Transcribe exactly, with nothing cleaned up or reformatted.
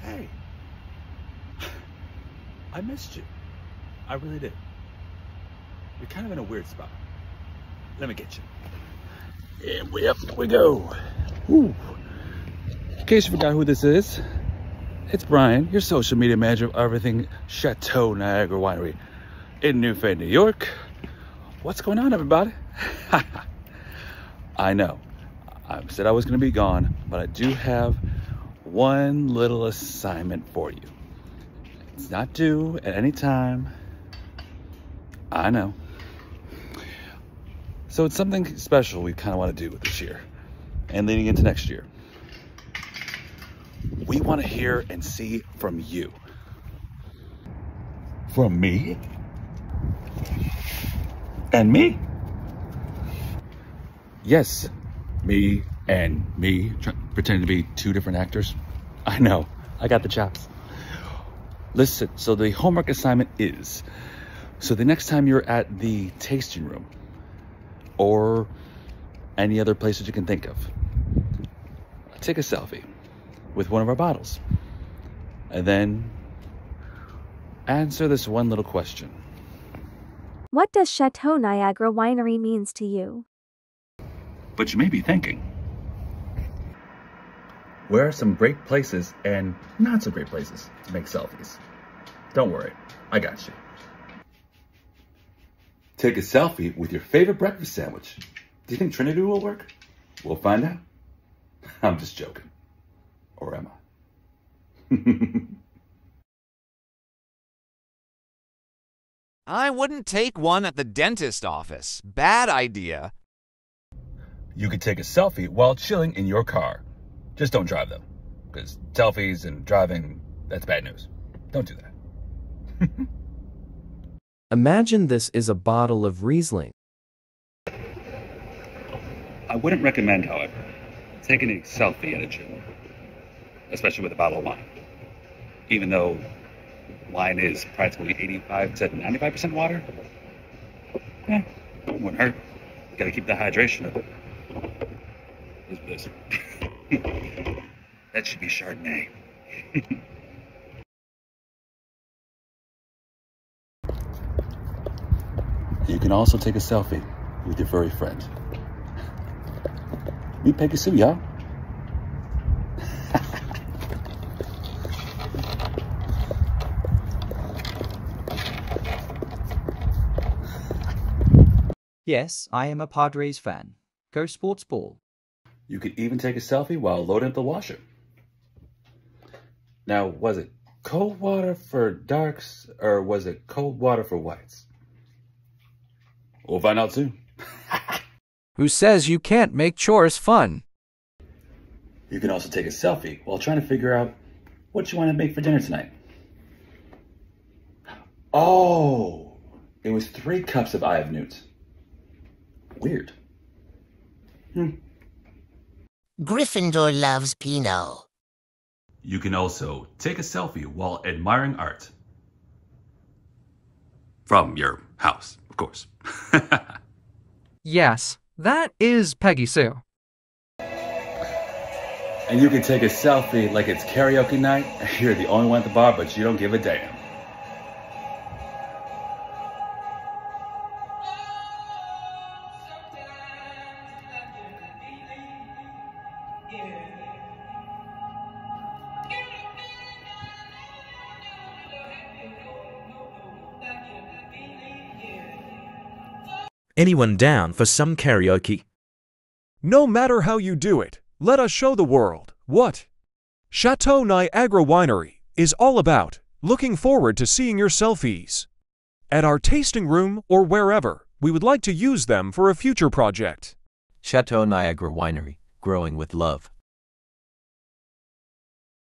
Hey, I missed you. I really did. You're kind of in a weird spot. Let me get you. And way up we go. Woo. In case you forgot who this is, it's Brian, your social media manager of everything Chateau Niagara Winery in New Fayette, New York. What's going on, everybody? I know. I said I was going to be gone, but I do have one little assignment for you. It's not due at any time. I know. So it's something special we kind of want to do this year and leading into next year. We want to hear and see from you. From me? And me? Yes, me and me, pretending to be two different actors. I know, I got the chops. Listen, so the homework assignment is, so the next time you're at the tasting room or any other place that you can think of, take a selfie with one of our bottles and then answer this one little question. What does Chateau Niagara Winery means to you? But you may be thinking, where are some great places and not so great places to make selfies? Don't worry, I got you. Take a selfie with your favorite breakfast sandwich. Do you think Trinity will work? We'll find out. I'm just joking. Or am I? I wouldn't take one at the dentist office. Bad idea. You could take a selfie while chilling in your car. Just don't drive them, because selfies and driving, that's bad news. Don't do that. Imagine this is a bottle of Riesling. I wouldn't recommend, however, taking a selfie at a gym, especially with a bottle of wine. Even though wine is practically eighty-five to ninety-five percent water, yeah, it wouldn't hurt. You gotta keep the hydration up. This, this. That should be Chardonnay. You can also take a selfie with your furry friend. Meet Peggy Sue, y'all. Yes, I am a Padres fan. Go Sports Ball. You could even take a selfie while loading up the washer. Now, was it cold water for darks or was it cold water for whites? We'll find out soon. Who says you can't make chores fun? You can also take a selfie while trying to figure out what you want to make for dinner tonight. Oh, it was three cups of Eye of Newt. Weird. Hmm. Gryffindor loves Pinot. You can also take a selfie while admiring art. From your house, of course. Yes, that is Peggy Sue. And you can take a selfie like it's karaoke night. You're the only one at the bar, but you don't give a damn. Anyone down for some karaoke? No matter how you do it, let us show the world what Chateau Niagara Winery is all about. Looking forward to seeing your selfies at our tasting room or wherever. We would like to use them for a future project. Chateau Niagara Winery, growing with love.